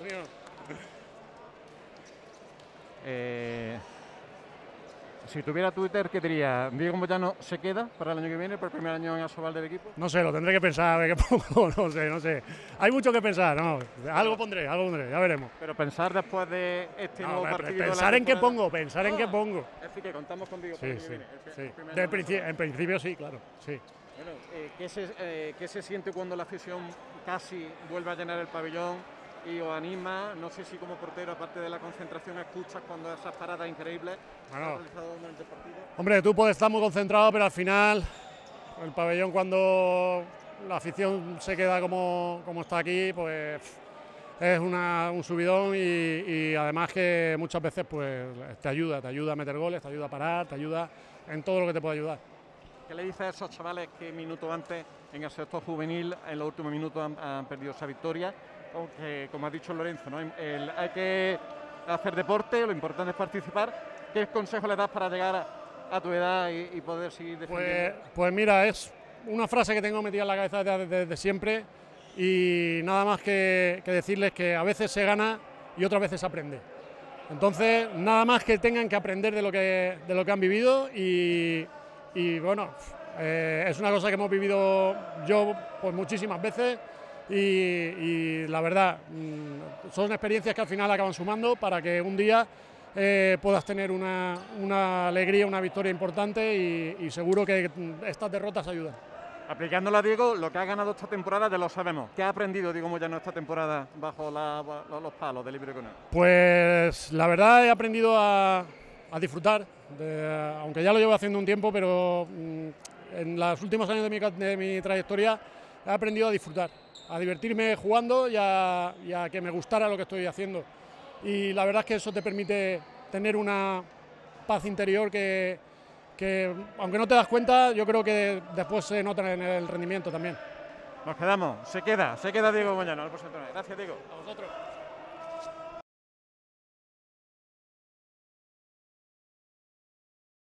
Si tuviera Twitter, ¿qué diría? ¿Diego Moyano se queda para el año que viene, por el primer año en Asobal del equipo? No sé, lo tendré que pensar, a ver qué pongo, no sé. Hay mucho que pensar, no. Algo pondré, ya veremos. Pero pensar después de este nuevo partido... Pensar en qué pongo. Es decir, que contamos contigo para el año que viene. En principio sí, claro, sí. Bueno, ¿qué se siente cuando la afición casi vuelve a llenar el pabellón y os anima? No sé si como portero, aparte de la concentración, escuchas cuando esas paradas increíbles bueno, has realizado durante el partido. Hombre, tú puedes estar muy concentrado, pero al final el pabellón, cuando la afición se queda como está aquí, pues es un subidón y además que muchas veces pues te ayuda a meter goles, te ayuda a parar, te ayuda en todo lo que te puede ayudar. ¿Qué le dices a esos chavales que minutos antes, en el sector juvenil, en los últimos minutos han perdido esa victoria? Aunque, como ha dicho Lorenzo, ¿no? Hay que hacer deporte, lo importante es participar. ¿Qué consejo le das para llegar a tu edad y poder seguir defendiendo? Pues mira, es una frase que tengo metida en la cabeza desde siempre y nada más que decirles que a veces se gana y otras veces se aprende. Entonces, nada más que tengan que aprender de lo que han vivido y bueno, es una cosa que hemos vivido yo pues muchísimas veces y la verdad, son experiencias que al final acaban sumando para que un día puedas tener una alegría, una victoria importante y seguro que estas derrotas ayudan. Aplicándolo a Diego, lo que ha ganado esta temporada ya lo sabemos. ¿Qué ha aprendido Diego Moyano esta temporada bajo los palos del Libre Económico? Pues la verdad he aprendido a disfrutar, aunque ya lo llevo haciendo un tiempo, pero en los últimos años de mi trayectoria he aprendido a disfrutar, a divertirme jugando y a que me gustara lo que estoy haciendo. Y la verdad es que eso te permite tener una paz interior que aunque no te das cuenta, yo creo que después se nota en el rendimiento también. Nos quedamos, se queda Diego Moyano. Gracias, Diego. A vosotros.